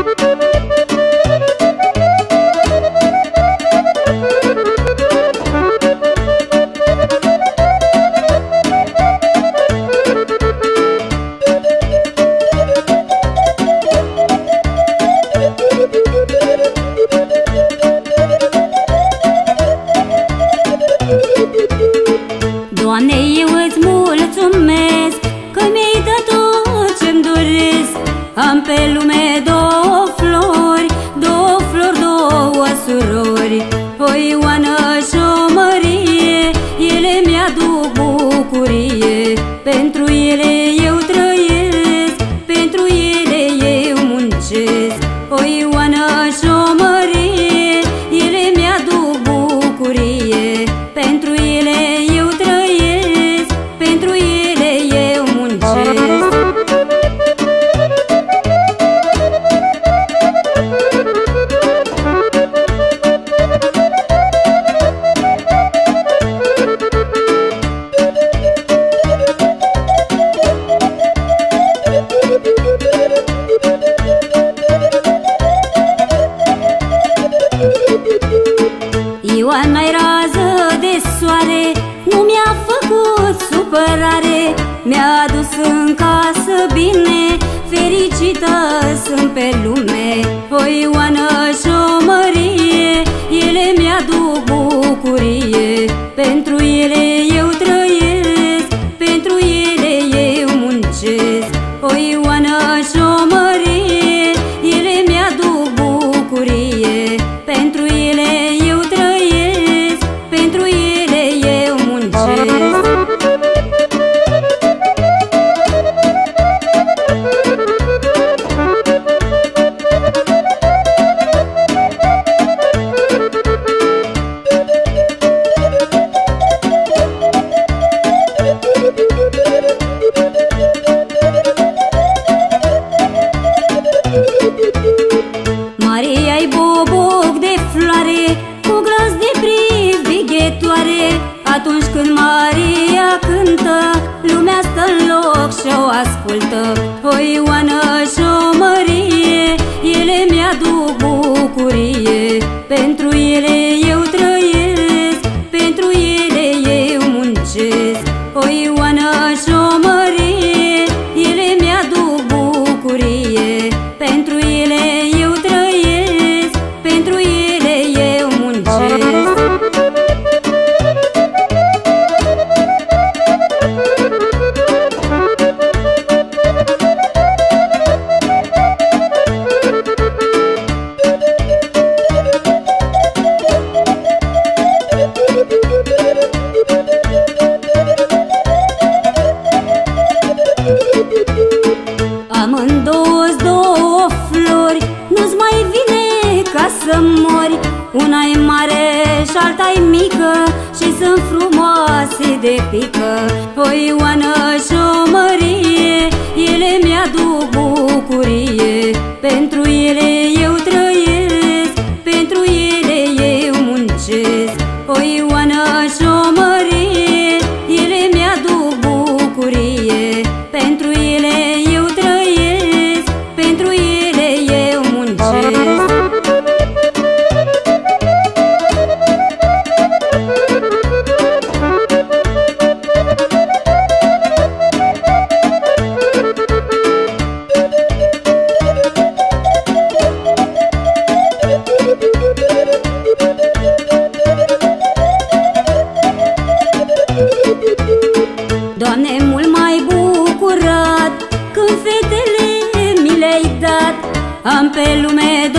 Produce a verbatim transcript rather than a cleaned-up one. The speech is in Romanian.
Doamne, eu îți mulțumesc că mi-ai dat tot ce-mi doresc. Am pe lume două flori, două flori, două surori, o Ioană și o Mărie. Ele mi-aduc bucurie, pentru ele eu trăiesc, pentru ele eu muncesc. O Ioană și o Mărie, ele mi-aduc bucurie, pentru ele eu trăiesc, pentru ele eu muncesc. Ioana-i rază de soare, nu mi-a făcut supărare, mi-a adus în casă bine, fericită sunt pe lume. O Ioană și o Mărie, ele mi-aduc bucurie, pentru ele eu trăiesc, pentru ele eu muncesc. O Ioană și o Mărie, ele mi-aduc bucurie, pentru ele eu trăiesc, pentru ele eu muncesc. Maria-i boboc de floare, cu glas de privighetoare. Atunci când Maria cântă, lumea stă în loc și o ascultă. O Ioană și o Mărie, ele mi-aduc bucurie, pentru ele eu trăiesc, pentru ele eu muncesc. O Ioană și o Mărie, ele mi-aduc bucurie, pentru ele eu trăiesc, pentru ele eu muncesc. Amândouă-s două flori, nu-ți mai vine ca să mori. Una-i mare și alta-i mică și sunt frumoase de pică. O Ioană și o Mărie, ele mi-aduc bucurie, pentru ele eu trăiesc, pentru ele eu muncesc. O Ioană și o Mărie, ele mi-aduc bucurie, pentru ele eu trăiesc, pentru ele eu muncesc. Doamne, mult mai bucurat când fetele mi le-ai dat. Am pe lume